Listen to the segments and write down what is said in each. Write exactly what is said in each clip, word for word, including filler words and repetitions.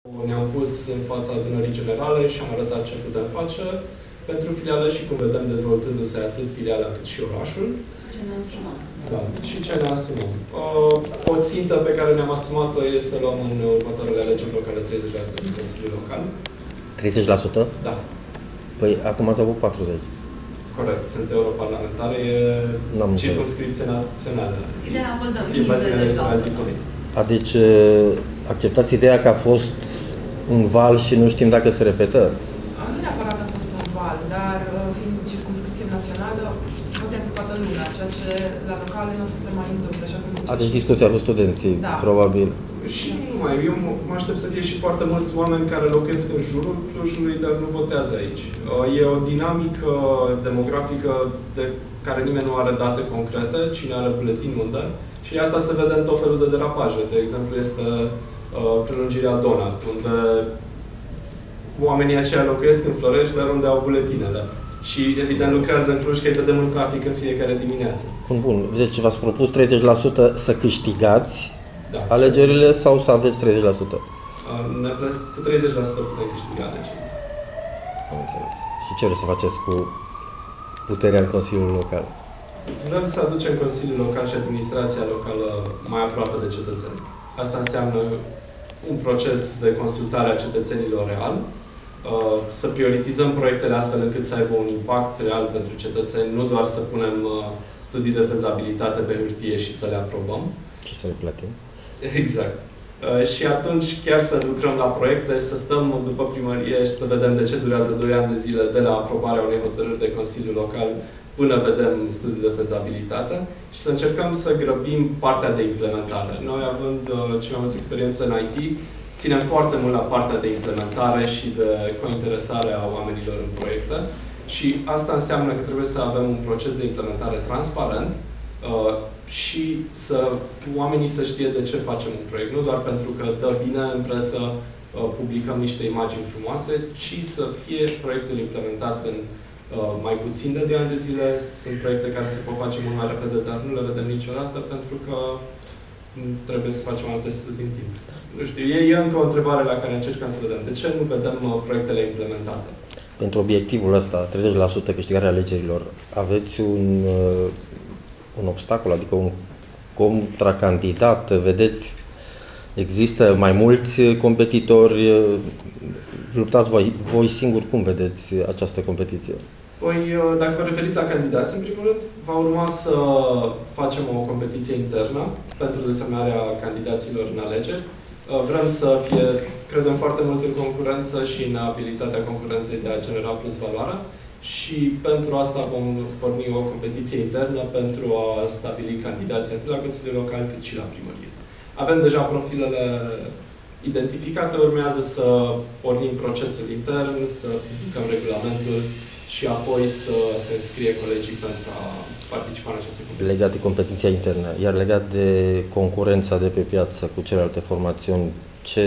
Ne-am pus în fața adunării generale și am arătat ce putem face pentru filiale și cum vedem dezvoltându-se atât filiala cât și orașul. Ce ne asumăm. Da, și ce ne asumăm. O țintă pe care ne-am asumat-o este să luăm în următoarele alegeri locale treizeci la sută din Consiliul Local. treizeci la sută? Da. Păi acum ați avut patruzeci. Corect, sunt europarlamentare, e circumscripție națională. Ideea a fost de minim treizeci la sută. Deci acceptați ideea că a fost un val și nu știm dacă se repetă? Nu neapărat a fost un val, dar fiind circumscripție națională, votează toată lumea, ceea ce la locale nu o să se mai întâmple, așa cum zice. A, deci discuția cu studenții, da. Probabil. Și nu mai, eu mă aștept să fie și foarte mulți oameni care locuiesc în jurul Clujului, dar nu votează aici. E o dinamică demografică de care nimeni nu are date concrete, cine are buletin unde. Și asta se vede în tot felul de derapaje. De exemplu, este uh, prelungirea Donat, unde oamenii aceia locuiesc în Florești, dar unde au buletinele. Și, evident, lucrează în Cluj, că îi vedem în trafic în fiecare dimineață. Bun, bun. Deci v-ați propus treizeci la sută să câștigați da, alegerile sau să aveți treizeci la sută? Uh, cu treizeci la sută putem câștiga alegerile. Am înțeles. Și ce vreți să faceți cu puterea în Consiliul Local? Vrem să aducem Consiliul Local și administrația locală mai aproape de cetățeni. Asta înseamnă un proces de consultare a cetățenilor real, să prioritizăm proiectele astfel încât să aibă un impact real pentru cetățeni, nu doar să punem studii de fezabilitate pe hârtie și să le aprobăm. Și să le plătim. Exact. Și atunci chiar să lucrăm la proiecte, să stăm după primărie și să vedem de ce durează doi ani de zile de la aprobarea unei hotărâri de Consiliul Local până vedem studii de fezabilitate și să încercăm să grăbim partea de implementare. Noi, având uh, cea mai multă experiență în I T, ținem foarte mult la partea de implementare și de cointeresare a oamenilor în proiecte și asta înseamnă că trebuie să avem un proces de implementare transparent uh, și să oamenii să știe de ce facem un proiect. Nu doar pentru că dă bine în presă, uh, publicăm niște imagini frumoase, ci să fie proiectul implementat în Uh, mai puțin de doi ani de zile. Sunt proiecte care se pot face mult mai repede, dar nu le vedem niciodată pentru că trebuie să facem alte studii în timp. Nu știu, e, e încă o întrebare la care încercăm să vedem. De ce nu vedem uh, proiectele implementate? Pentru obiectivul ăsta, treizeci la sută câștigarea alegerilor, aveți un, uh, un obstacol, adică un contracandidat? Vedeți, există mai mulți competitori? Luptați voi, voi singuri, cum vedeți această competiție? Păi, dacă vă referiți la candidați, în primul rând, va urma să facem o competiție internă pentru desemnarea candidaților în alegeri. Vrem să fie, credem foarte mult în concurență și în abilitatea concurenței de a genera plus valoare și pentru asta vom porni o competiție internă pentru a stabili candidații atât la Consiliul Local cât și la primărie. Avem deja profilele identificate, urmează să pornim procesul intern, să publicăm regulamentul și apoi să se înscrie colegii pentru a participa în aceste competiții. Legat de competiția internă, iar legat de concurența de pe piață cu celelalte formațiuni, ce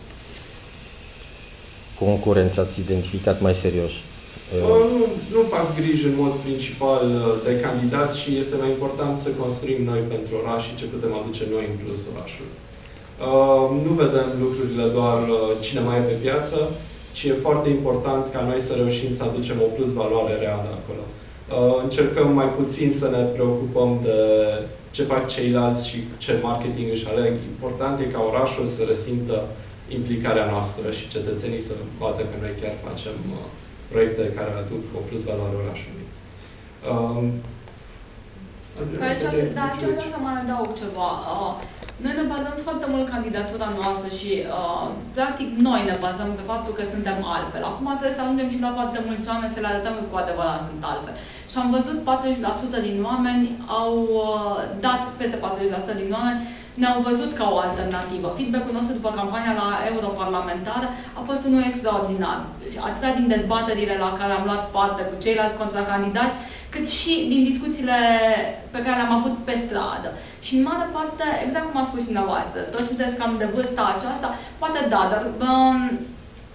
concurență ați identificat mai serios? Nu, nu fac griji în mod principal de candidați și este mai important să construim noi pentru oraș și ce putem aduce noi în plus orașul. Uh, nu vedem lucrurile doar uh, cine mai e pe piață, ci e foarte important ca noi să reușim să aducem o plus valoare reală acolo. Uh, încercăm mai puțin să ne preocupăm de ce fac ceilalți și ce marketing își aleg. Important e ca orașul să resimtă implicarea noastră și cetățenii să vadă că noi chiar facem uh, proiecte care aduc o plus valoare orașului. Uh, Aici, dar aici vreau să mai adaug ceva. Uh, Noi ne bazăm foarte mult candidatura noastră și, uh, practic, noi ne bazăm pe faptul că suntem altfel. Acum trebuie să ajungem și la foarte mulți oameni să le arătăm că cu adevărat sunt altfel. Și am văzut patruzeci la sută din oameni au uh, dat, peste patruzeci la sută din oameni ne-au văzut ca o alternativă. Feedback-ul nostru după campania la europarlamentară a fost unul extraordinar. Atât din dezbaterile la care am luat parte cu ceilalți contracandidați, cât și din discuțiile pe care le-am avut pe stradă. Și în mare parte, exact cum a spus și dumneavoastră, toți sunteți cam de vârsta aceasta, poate da, dar um,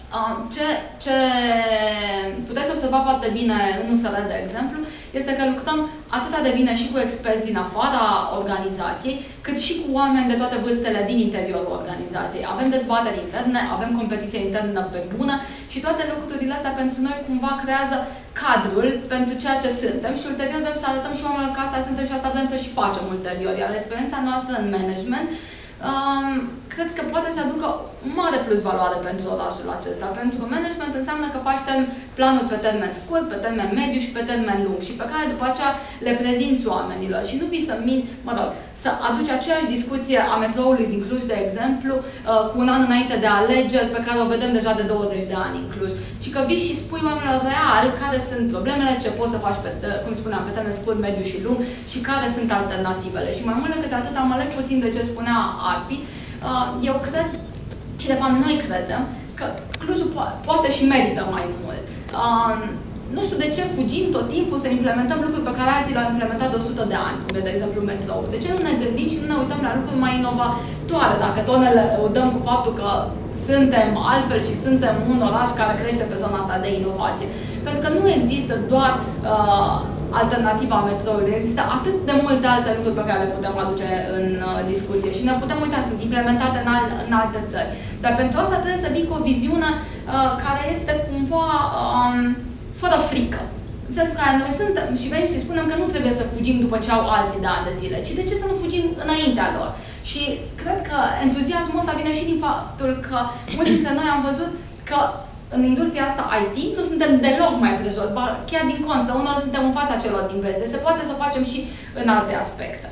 Ce, ce puteți observa foarte bine în U S R, de exemplu, este că lucrăm atât de bine și cu experți din afara organizației, cât și cu oameni de toate vârstele din interiorul organizației. Avem dezbateri interne, avem competiție internă pe bună și toate lucrurile astea pentru noi cumva creează cadrul pentru ceea ce suntem și ulterior vrem să arătăm și oamenilor că asta suntem și asta vrem să și facem ulterior. Iar experiența noastră în management Um, cred că poate să aducă mare plus valoare pentru orașul acesta. Pentru management înseamnă că faci planuri pe termen scurt, pe termen mediu și pe termen lung și pe care după aceea le prezinți oamenilor. Și nu vii să min, mă rog, să aduci aceeași discuție a metroului din Cluj, de exemplu, uh, cu un an înainte de alegeri, pe care o vedem deja de douăzeci de ani în Cluj. Ci că vii și spui oamenilor real care sunt problemele, ce poți să faci, pe, cum spuneam, pe termen scurt, mediu și lung și care sunt alternativele. Și mai mult decât atât, am aleg puțin de ce spunea Arpi. Eu cred, și de fapt noi credem, că Clujul po poate și merită mai mult. Nu știu de ce fugim tot timpul să implementăm lucruri pe care alții le-au implementat de o sută de ani, cum de, de exemplu metrou. De ce nu ne gândim și nu ne uităm la lucruri mai inovatoare, dacă tot ne udăm cu faptul că suntem altfel și suntem un oraș care crește pe zona asta de inovație. Pentru că nu există doar uh, alternativa metroului, există atât de multe alte lucruri pe care le putem aduce în uh, discuție și ne putem uita, sunt implementate în, al în alte țări. Dar pentru asta trebuie să vii cu o viziune uh, care este cumva um, fără frică. În sensul care noi suntem și venim și spunem că nu trebuie să fugim după ce au alții de ani de zile, ci de ce să nu fugim înaintea lor. Și cred că entuziasmul ăsta vine și din faptul că mulți dintre noi am văzut că în industria asta I T nu suntem deloc mai prejos, chiar din contră, unor suntem în fața celor din vest. Se poate să o facem și în alte aspecte.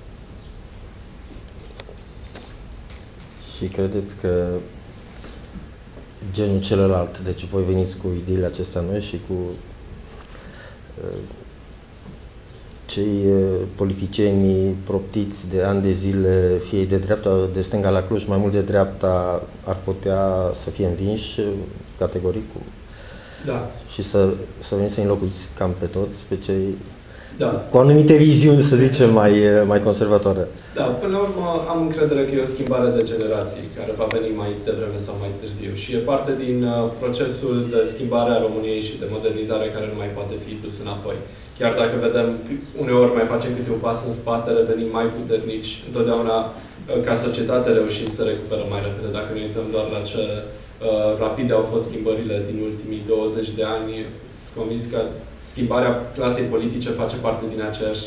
Și credeți că genul celălalt, deci voi veniți cu ideile acestea noi și cu uh, cei uh, politicieni proptiți de ani de zile, fie de dreapta, de stânga la Cluj, mai mult de dreapta, ar putea să fie învinși categoric cu... Da. Și să, să veniți să înlocuiți cam pe toți, pe cei da. cu anumite viziuni, să zicem, mai, mai conservatoare. Da, până la urmă am încredere că e o schimbare de generații care va veni mai devreme sau mai târziu și e parte din uh, procesul de schimbare a României și de modernizare care nu mai poate fi dus înapoi. Chiar dacă vedem, uneori mai facem câte un pas în spate, revenim mai puternici, întotdeauna uh, ca societate reușim să recuperăm mai repede. Dacă ne uităm doar la ce uh, rapide au fost schimbările din ultimii douăzeci de ani, sunt convins că schimbarea clasei politice face parte din aceeași,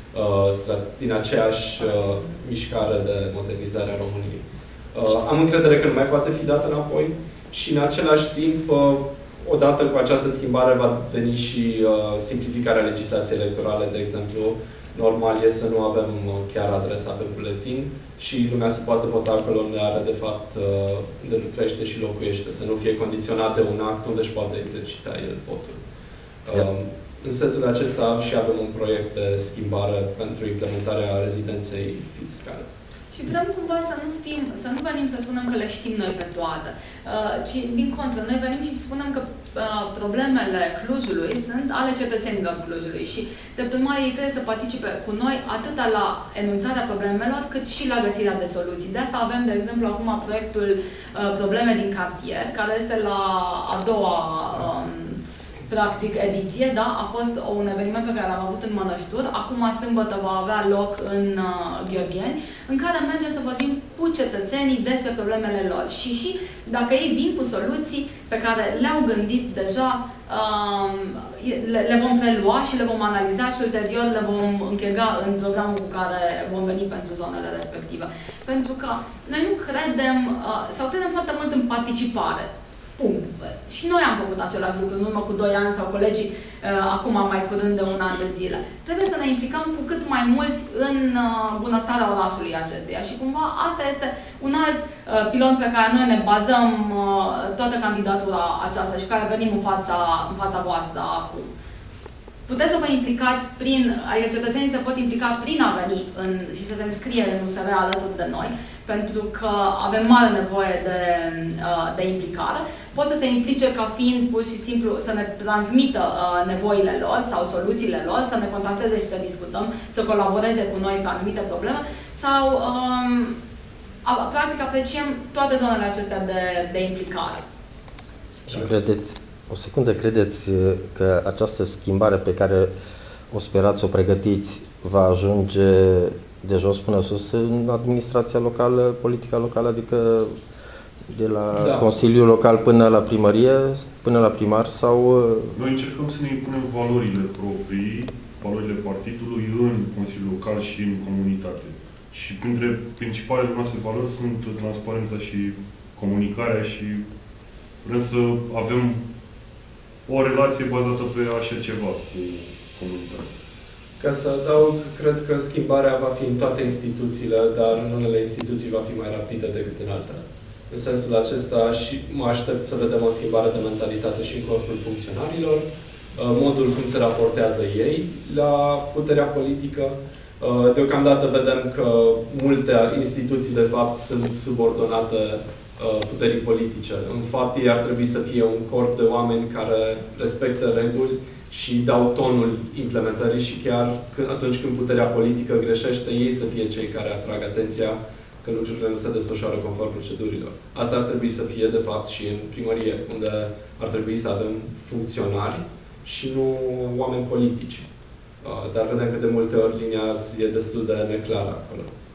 uh, din aceeași uh, mișcare de modernizare a României. Uh, am încredere că nu mai poate fi dată înapoi și în același timp, uh, odată cu această schimbare va veni și uh, simplificarea legislației electorale, de exemplu. Normal e să nu avem uh, chiar adresa pe buletin și lumea se poate vota acolo unde are, de fapt, uh, unde trăiește și locuiește, să nu fie condiționat de un act unde își poate exercita el votul. Um, în sensul acesta și avem un proiect de schimbare pentru implementarea rezidenței fiscale. Și vrem cumva să nu fim, să nu venim să spunem că le știm noi pe toate, uh, ci din contră, noi venim și spunem că uh, problemele Clujului sunt ale cetățenilor Clujului și drept urmare ei trebuie să participe cu noi atât la enunțarea problemelor, cât și la găsirea de soluții. De asta avem, de exemplu, acum proiectul uh, Probleme din cartier, care este la a doua um, practic, ediție, da? A fost un eveniment pe care l-am avut în Mănășturi. Acum, sâmbătă, va avea loc în uh, Gheorgheni, în care mergem să vorbim cu cetățenii despre problemele lor. Și, și dacă ei vin cu soluții pe care le-au gândit deja, uh, le, le vom prelua și le vom analiza și ulterior le vom închega în programul cu care vom veni pentru zonele respective. Pentru că noi nu credem, uh, sau credem foarte mult în participare. Punct. Și noi am făcut același lucru în urmă cu doi ani sau colegii uh, acum mai curând de un an de zile. Trebuie să ne implicăm cu cât mai mulți în uh, bunăstarea orașului acestuia și cumva asta este un alt uh, pilon pe care noi ne bazăm uh, toată candidatura aceasta și care venim în fața, în fața voastră acum. Puteți să vă implicați prin, adică cetățenii se pot implica prin a veni în, și să se înscrie în U S R alături de noi, pentru că avem mare nevoie de, de implicare. Pot să se implice ca fiind pur și simplu să ne transmită nevoile lor sau soluțiile lor, să ne contacteze și să discutăm, să colaboreze cu noi pe anumite probleme sau um, practic apreciem toate zonele acestea de, de implicare. Și credeți, o secundă, credeți că această schimbare pe care o sperați, o pregătiți, va ajunge de jos până sus în administrația locală, politica locală, adică de la da. Consiliul Local până la primărie, până la primar sau... Noi încercăm să ne impunem valorile proprii, valorile partidului în Consiliul Local și în comunitate. Și printre principalele noastre valori sunt transparența și comunicarea și vrem să avem o relație bazată pe așa ceva cu comunitatea. Ca să adaug, cred că schimbarea va fi în toate instituțiile, dar în unele instituții va fi mai rapidă decât în altele. În sensul acesta și mă aștept să vedem o schimbare de mentalitate și în corpul funcționarilor, modul cum se raportează ei la puterea politică. Deocamdată vedem că multe instituții, de fapt, sunt subordonate puterii politice. În fapt, ei ar trebui să fie un corp de oameni care respectă reguli și dau tonul implementării și chiar atunci când puterea politică greșește, ei să fie cei care atrag atenția că lucrurile nu se desfășoară conform procedurilor. Asta ar trebui să fie, de fapt, și în primărie, unde ar trebui să avem funcționari și nu oameni politici. Dar vedem că de multe ori linia e destul de neclară acolo.